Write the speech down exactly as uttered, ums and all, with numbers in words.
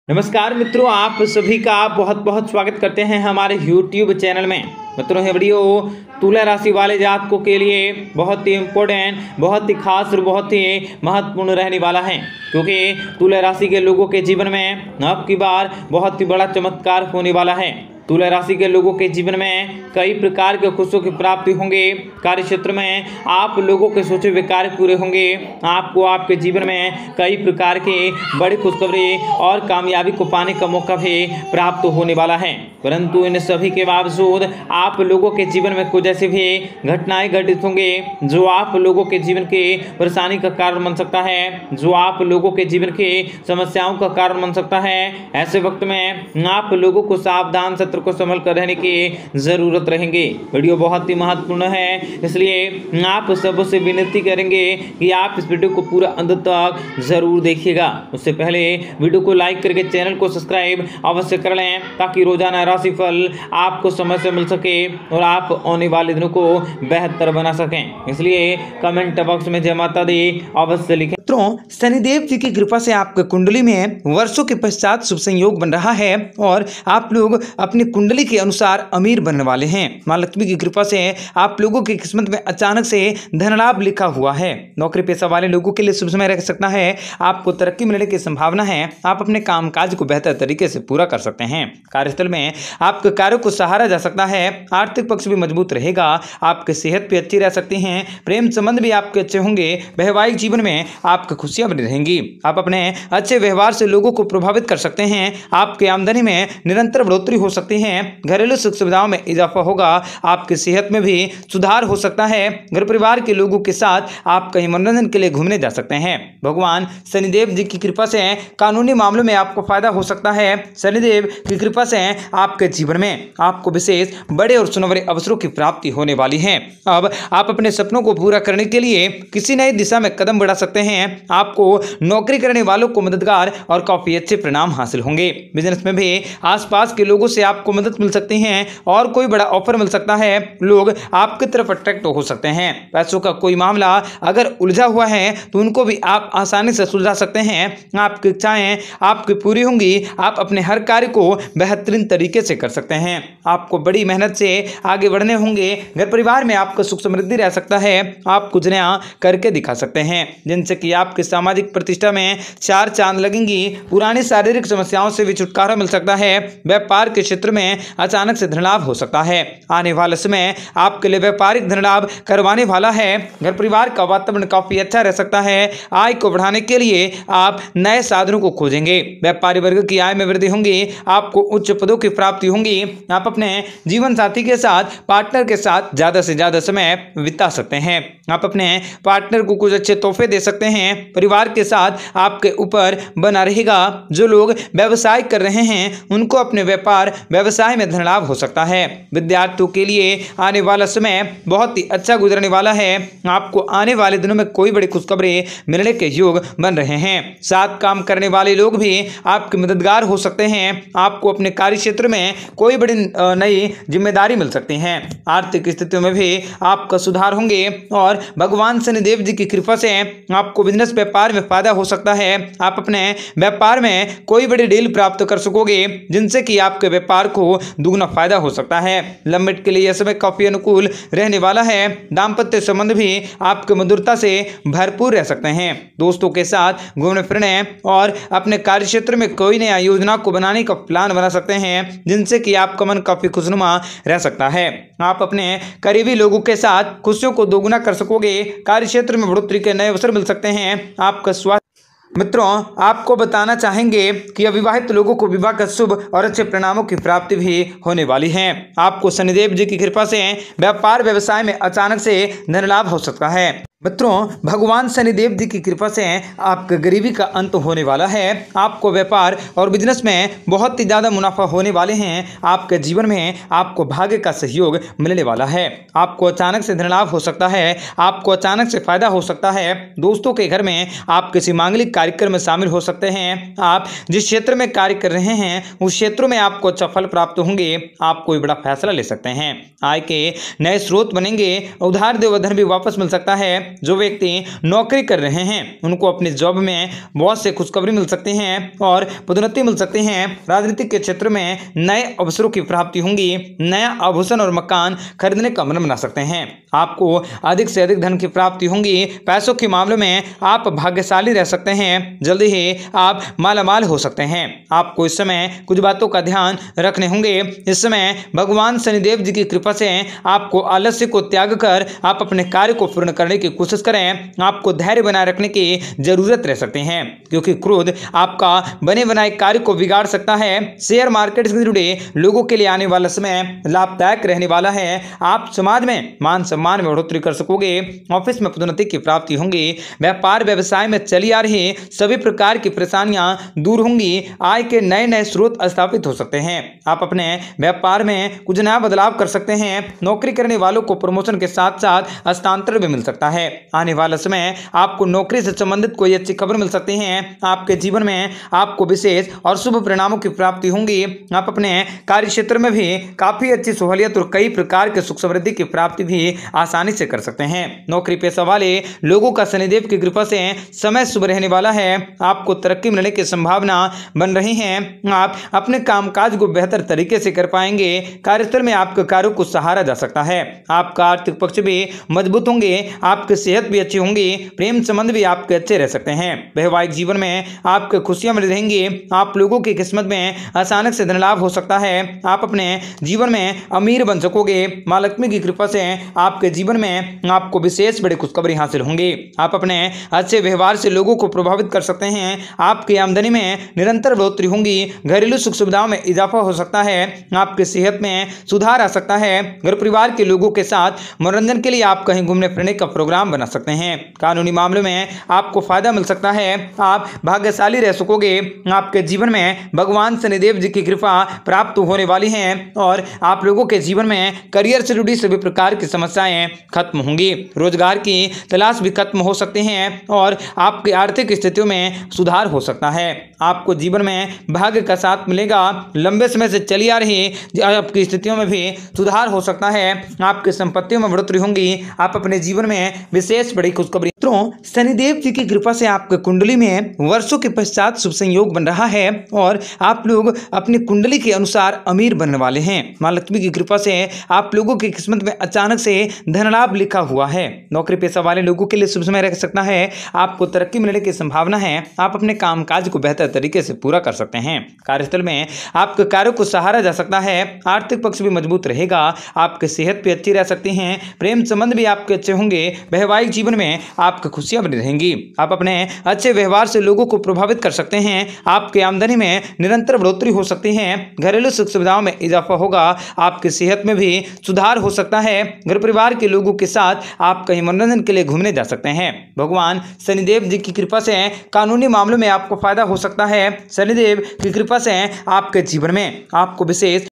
नमस्कार मित्रों, आप सभी का बहुत बहुत स्वागत करते हैं हमारे यूट्यूब चैनल में। मित्रों, ये वीडियो तुला राशि वाले जातकों के लिए बहुत ही इम्पोर्टेंट, बहुत ही खास और बहुत ही महत्वपूर्ण रहने वाला है, क्योंकि तुला राशि के लोगों के जीवन में अब की बार बहुत ही बड़ा चमत्कार होने वाला है। तुला राशि के लोगों के जीवन में कई प्रकार के खुशियों की प्राप्ति होंगे। कार्य क्षेत्र में आप लोगों के सोचे हुए कार्य पूरे होंगे। आपको आपके जीवन में कई प्रकार के बड़ी खुशखबरी और कामयाबी को पाने का मौका भी प्राप्त होने वाला है। परंतु इन सभी के बावजूद आप लोगों के जीवन में कुछ ऐसी भी घटनाएं घटित होंगे जो आप लोगों के जीवन की परेशानी का कारण बन सकता है, जो आप लोगों के जीवन की समस्याओं का कारण बन सकता है। ऐसे वक्त में आप लोगों को सावधान को संभल कर रहने की जरूरत रहेंगे। वीडियो बहुत ही महत्वपूर्ण है, इसलिए आप सबसे विनती करेंगे कि आप इस वीडियो को पूरा अंत तक जरूर देखिएगा। उससे पहले वीडियो को लाइक करके चैनल को सब्सक्राइब अवश्य कर लें, ताकि रोजाना राशिफल आपको समय से मिल सके और आप आने वाले दिनों को बेहतर बना सकें। इसलिए कमेंट बॉक्स में जय माता दी अवश्य लिखें। मित्रों, शनिदेव जी की कृपा से आपके कुंडली में वर्षों के पश्चात शुभ संयोग बन रहा है और आप लोग अपनी कुंडली के अनुसार अमीर बनने वाले हैं। मां लक्ष्मी की कृपा से आप लोगों की किस्मत में अचानक से धन लाभ लिखा हुआ है। नौकरी पेशा वाले लोगों के लिए शुभ समय रह सकता है। आपको तरक्की मिलने की संभावना है। आप अपने कामकाज को बेहतर तरीके से पूरा कर सकते हैं। कार्यस्थल में आपके कार्यों को सहारा जा सकता है। आर्थिक पक्ष भी मजबूत रहेगा। आपकी सेहत भी अच्छी रह सकती है। प्रेम संबंध भी आपके अच्छे होंगे। वैवाहिक जीवन में आपकी खुशियां बनी रहेंगी। आप अपने अच्छे व्यवहार से लोगों को प्रभावित कर सकते हैं। आपकी आमदनी में निरंतर बढ़ोतरी हो सकती है। घरेलू सुख सुविधाओं में इजाफा होगा। आपकी सेहत में भी सुधार हो सकता है। घर परिवार के लोगों के साथ आप कहीं मनोरंजन के लिए घूमने जा सकते हैं। भगवान शनिदेव जी की कृपा से कानूनी मामलों में आपको फायदा हो सकता है। शनिदेव की कृपा से आपके जीवन में आपको विशेष बड़े और सुनहरे अवसरों की प्राप्ति होने वाली है। अब आप अपने सपनों को पूरा करने के लिए किसी नई दिशा में कदम बढ़ा सकते हैं। आपको नौकरी करने वालों को मददगार और काफी अच्छे परिणाम हासिल होंगे। बिजनेस में भी आसपास के लोगों से आपको मदद मिल सकती है और कोई बड़ा ऑफर मिल सकता है। लोग आपकी तरफ अट्रैक्ट हो सकते हैं। पैसों का कोई मामला अगर उलझा हुआ है तो उनको भी आप आसानी से सुलझा सकते हैं। आपकी इच्छाएं आपकी पूरी होंगी। आप अपने हर कार्य को बेहतरीन तरीके से कर सकते हैं। आपको बड़ी मेहनत से आगे बढ़ने होंगे। घर परिवार में आपका सुख समृद्धि रह सकता है। आप कुछ नया करके दिखा सकते हैं, जिनसे कि आपकी सामाजिक प्रतिष्ठा में चार चांद लगेंगी। पुरानी शारीरिक समस्याओं से भी छुटकारा मिल सकता है। व्यापार के क्षेत्र में अचानक से धन लाभ हो सकता है। आने वाला समय आपके लिए व्यापारिक धन लाभ करवाने वाला है। घर परिवार का वातावरण काफी अच्छा रह सकता है। आय को बढ़ाने के लिए आप नए साधनों को खोजेंगे। व्यापारी वर्ग की आय में वृद्धि होंगी। आपको उच्च पदों की प्राप्ति होंगी। आप अपने जीवन साथी के साथ, पार्टनर के साथ ज्यादा से ज्यादा समय बिता सकते हैं। आप अपने पार्टनर को कुछ अच्छे तोहफे दे सकते हैं। परिवार के साथ आपके ऊपर बना रहेगा। जो लोग व्यवसाय कर रहे हैं उनको अपने व्यापार व्यवसाय में धन लाभ हो सकता है। विद्यार्थियों के लिए आने वाला समय बहुत ही अच्छा गुजरने वाला है। आपको आने वाले दिनों में कोई बड़ी खुशखबरी मिलने के योग बन रहे हैं। साथ काम करने वाले लोग भी आपके मददगार हो सकते हैं। आपको अपने कार्य क्षेत्र में कोई बड़ी नई जिम्मेदारी मिल सकती है। आर्थिक स्थितियों में भी आपका सुधार होंगे और भगवान शनिदेव जी की कृपा से आपको बिजनेस व्यापार में फायदा हो सकता है। आप अपने व्यापार में कोई बड़ी डील प्राप्त कर सकोगे, जिनसे कि आपके व्यापार को दुगना फायदा हो सकता है। लंबे के लिए यह समय काफी अनुकूल रहने वाला है। दाम्पत्य संबंध भी आपके मधुरता से भरपूर रह सकते हैं। दोस्तों के साथ घूमने फिरने और अपने कार्य क्षेत्र में कोई नया योजना को बनाने का प्लान बना सकते हैं, जिनसे कि आपका मन काफी खुशनुमा रह सकता है। आप अपने करीबी लोगों के साथ खुशियों को दोगुना कर सकोगे। कार्य क्षेत्र में बढ़ोतरी के नए अवसर मिल सकते हैं। आपका स्वास्थ्य मित्रों, आपको बताना चाहेंगे कि अविवाहित लोगों को विवाह का शुभ और अच्छे परिणामों की प्राप्ति भी होने वाली है। आपको शनिदेव जी की कृपा से व्यापार व्यवसाय में अचानक से धन लाभ हो सकता है। मित्रों, भगवान शनिदेव जी की कृपा से आपके गरीबी का अंत होने वाला है। आपको व्यापार और बिजनेस में बहुत ही ज़्यादा मुनाफा होने वाले हैं। आपके जीवन में आपको भाग्य का सहयोग मिलने वाला है। आपको अचानक से धन लाभ हो सकता है। आपको अचानक से फायदा हो सकता है। दोस्तों के घर में आप किसी मांगलिक कार्यक्रम में शामिल हो सकते हैं। आप जिस क्षेत्र में कार्य कर रहे हैं उस क्षेत्रों में आपको अच्छा फल प्राप्त होंगे। आप कोई बड़ा फैसला ले सकते हैं। आय के नए स्रोत बनेंगे। उधार देवा धन भी वापस मिल सकता है। जो व्यक्ति नौकरी कर रहे हैं उनको अपने जॉब में बहुत से खुशखबरी मिल सकते हैं और पदोन्नति मिल सकते हैं। राजनीतिक के क्षेत्र में नए अवसरों की प्राप्ति होंगी। नया आभूषण और मकान खरीदने का मन बना सकते हैं। आपको अधिक से अधिक धन की प्राप्ति होंगी। पैसों के मामलों में आप भाग्यशाली रह सकते हैं। जल्दी ही आप मालामाल हो सकते हैं। आपको इस समय कुछ बातों का ध्यान रखने होंगे। इस समय भगवान शनिदेव जी की कृपा से आपको आलस्य को त्याग कर आप अपने कार्य को पूर्ण करने की कोशिश करें। आपको धैर्य बनाए रखने की जरूरत रह सकते हैं, क्योंकि क्रोध आपका बने बनाए कार्य को बिगाड़ सकता है। शेयर मार्केट से जुड़े लोगों के लिए आने वाला समय लाभदायक रहने वाला है। आप समाज में मान सम्मान में बढ़ोतरी कर सकोगे। ऑफिस में पदोन्नति की प्राप्ति होंगी। व्यापार व्यवसाय में चली आ रही सभी प्रकार की परेशानियां दूर होंगी। आय के नए नए स्रोत स्थापित हो सकते हैं। आप अपने व्यापार में कुछ नया बदलाव कर सकते हैं। नौकरी करने वालों को प्रमोशन के साथ साथ हस्तांतरण भी मिल सकता है। आने वाला समय आपको नौकरी से संबंधित कोई अच्छी खबर मिल सकती है। आपके जीवन में आपको विशेष और शुभ परिणामों की प्राप्ति होंगी। आप अपने कार्य क्षेत्र में भी काफी अच्छी सहूलियत और कई प्रकार के सुख समृद्धि की प्राप्ति भी आसानी से कर सकते हैं। नौकरी पेशा वाले लोगों का शनिदेव की कृपा से समय शुभ रहने वाला है। आपको तरक्की मिलने की संभावना बन रही है। आप अपने कामकाज को बेहतर तरीके से कर पाएंगे। कार्यस्थल में आपके कार्यों को सहारा जा सकता है। आपका आर्थिक पक्ष भी मजबूत होंगे। आपकी सेहत भी अच्छी होंगी। प्रेम संबंध भी आपके अच्छे रह सकते हैं। वैवाहिक जीवन में आपके खुशियां मिल रहेंगी। आप लोगों की किस्मत में अचानक से धन लाभ हो सकता है। आप अपने जीवन में अमीर बन सकोगे। मां लक्ष्मी की कृपा से आपके जीवन में आपको विशेष बड़ी खुशखबरी हासिल होंगी। आप अपने अच्छे व्यवहार से लोगों को प्रभावित कर सकते हैं। आपकी आमदनी में निरंतर बढ़ोतरी होंगी। घरेलू सुख सुविधाओं में इजाफा हो सकता है। आपकी सेहत में सुधार आ सकता है। घर परिवार के लोगों के साथ मनोरंजन के लिए आप कहीं घूमने फिरने का प्रोग्राम बना सकते हैं। कानूनी मामलों में आपको फायदा मिल सकता है। आप भाग्यशाली रह सकोगे। आपके जीवन में भगवान शनिदेव जी की कृपा प्राप्त होने वाली है और आप लोगों के जीवन में करियर से जुड़ी सभी प्रकार की समस्याएं खत्म होंगी। रोजगार की तलाश भी खत्म हो सकते हैं और आपकी आर्थिक स्थितियों में सुधार हो सकता है। आपको जीवन में भाग्य का साथ मिलेगा। लंबे समय से चली आ रही आपकी स्थितियों में भी सुधार हो सकता है। आपकी संपत्तियों में बढ़ोतरी होंगी। आप अपने जीवन में विशेष बड़ी खुशखबरी। शनिदेव जी की कृपा से आपके कुंडली में वर्षों के पश्चात शुभ संयोग बन रहा है और आप लोग अपनी कुंडली के अनुसार अमीर बनने वाले हैं। मां लक्ष्मी की कृपा से आप लोगों की किस्मत में अचानक से धन लाभ लिखा हुआ है। नौकरी पेशा वाले लोगों के लिए शुभ समय रह सकता है। आपको तरक्की मिलने की संभावना है। आप अपने कामकाज को बेहतर तरीके से पूरा कर सकते हैं। कार्यस्थल में आपके कार्यों को सहारा जा सकता है। आर्थिक पक्ष भी मजबूत रहेगा। आपकी सेहत भी अच्छी रह सकती है। प्रेम संबंध भी आपके अच्छे होंगे। वैवाहिक जीवन में आपकी खुशियां बनी रहेंगी। आप अपने अच्छे व्यवहार से लोगों को प्रभावित कर सकते हैं। आपकी आमदनी में निरंतर बढ़ोतरी हो सकती है। घरेलू सुख सुविधाओं में इजाफा होगा। आपकी सेहत में भी सुधार हो सकता है। घर परिवार के लोगों के साथ आप कहीं मनोरंजन के लिए घूमने जा सकते हैं। भगवान शनिदेव जी की कृपा से कानूनी मामलों में आपको फायदा हो सकता है। शनिदेव की कृपा से आपके जीवन में आपको विशेष